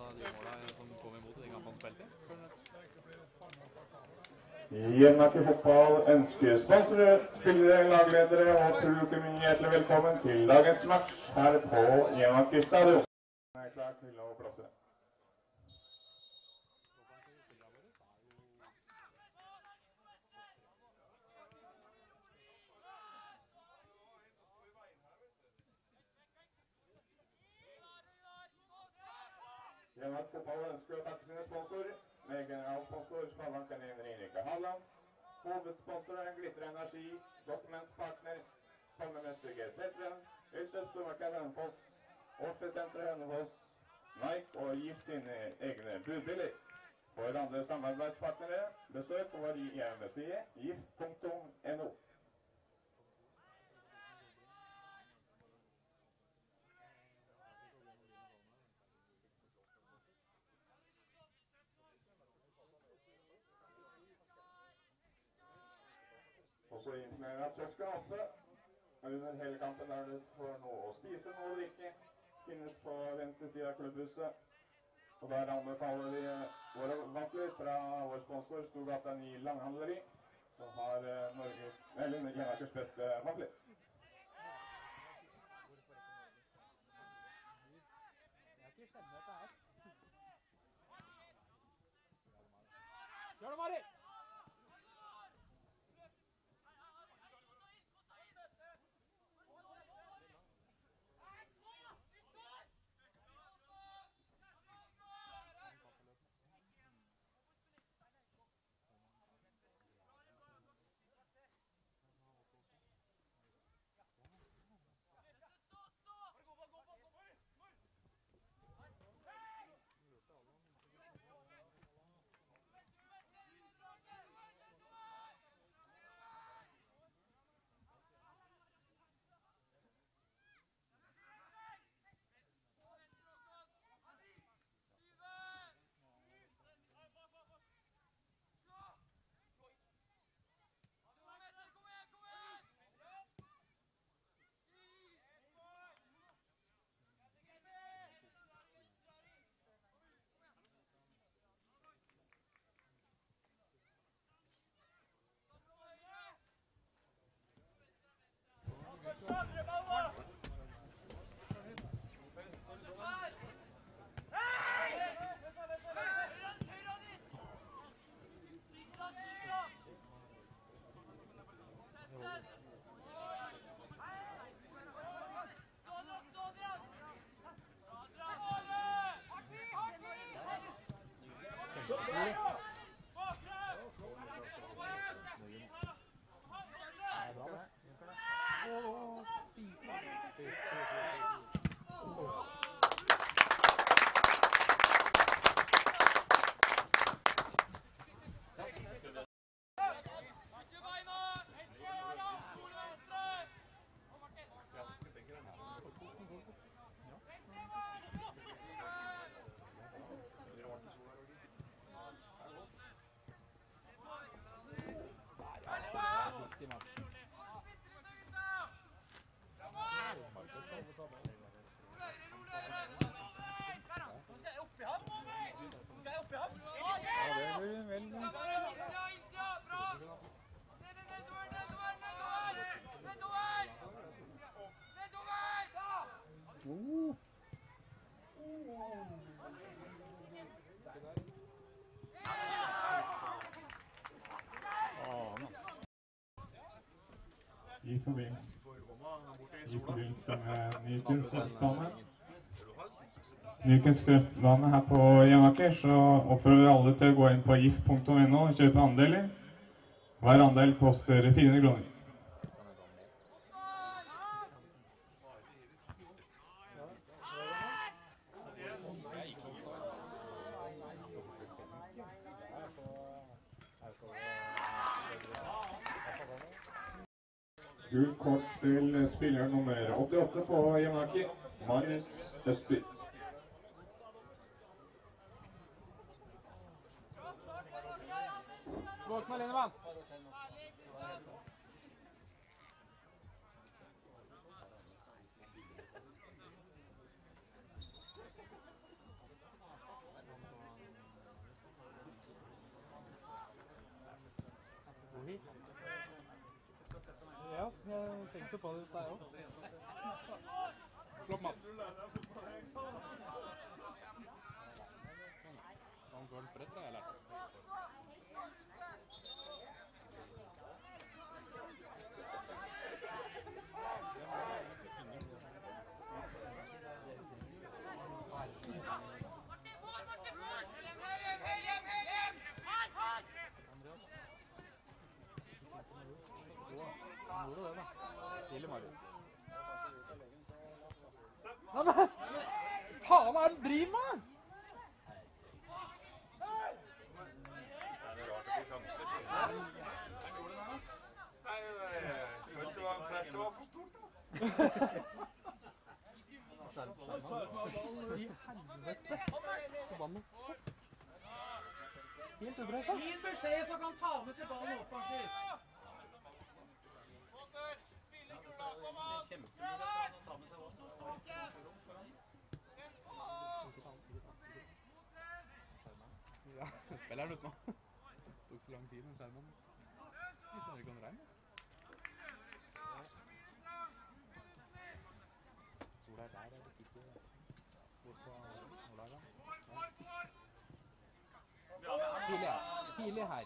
av de målene som kom imot i de kampene spilte. Jevnaker fotball ønsker sponsorer, spillere, lagledere og publikum hjertelig velkommen til dagens match her på Jevnaker stadion. Jeg er klar til å blåse. Jevnaker fotball ønsker å takke sine sponsorer. Med generalsponsor Sparebanken Rinrike Halland. Hovedsponsor Glitter Energi, dokumentspartner Palmemester G-Setlen, Ølkjøpstormarked Hønefoss, Årsfestsenteret Hønefoss, Nike og GIF sine egne budbiler. For andre samarbeidspartnere, besøk vår hjemmeside gif.no. Også informerer at kiosker er oppe. Under hele kampen er det for noe å spise, noe å drikke. Finnes på venstre side av klubbhuset. Og der anbefaler vi våre vafler fra vår sponsor Storgata 9 Langhandleri, som har Jevnakers beste vafler. Gjør det, Mari! I forbindelse med ny kunstgressbane. Ny kunstgressbane her på Jevnaker, så oppfordrer vi alle til å gå inn på gif.no og kjøpe andeler. Hver andel koster 400 kroner. Gult kort til spiller nummer 88 på Jevnaker, Marius Østby. Våkna, Linnemann! Fordi ja, jeg tenkte på det der også. Flott, Mats. Han går den spredt, da, eller? Han gjorde det, da. Tidlig, Marius. Nei, men! Faen, hva er det du driver med? Presset var for stort, da. I helvete! Forbannet. Helt upressa. Fin beskjed så kan ta med seg ballen offensivt. Ja, spiller han ut nå. Det tok så lang tid med skjermen. Jeg skjønner ikke om det regner. Sola er der, jeg vet ikke hvor på Nordlaga. Tidlig her.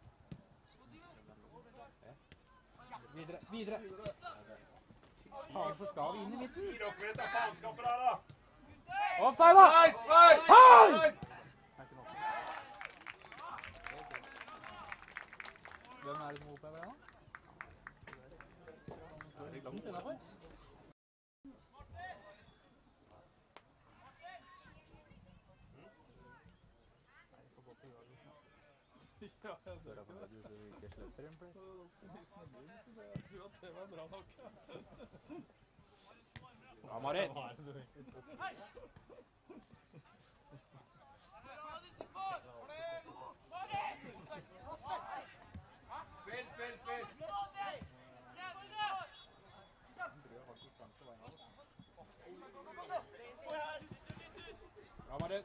Videre, videre. Faen, så skal vi inn i midten. Dere vet da faenskapet der, da. Offside, da! Hei! Hvem er det som opphever det, da? Det er langt innenfor. Ja, jeg ser det. Du ikke slipper inn på det. Jeg tror at det var bra nok. Bra, Marit. Bra, Marit.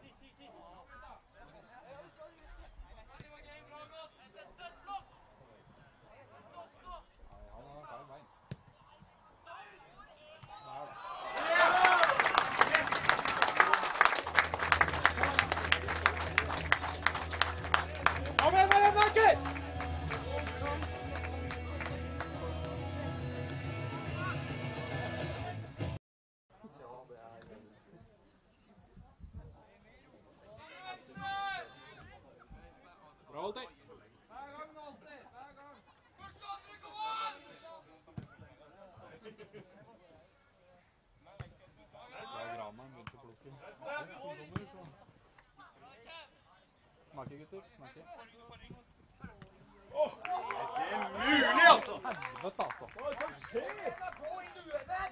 Kom igjen, Nakke! Bra, alltid. Grana begynte å plukke. Snakke, gutter. Snakke. Det er mulig, altså. Helvete, altså. Hva er det som skjer?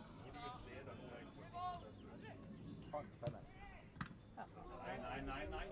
Nei.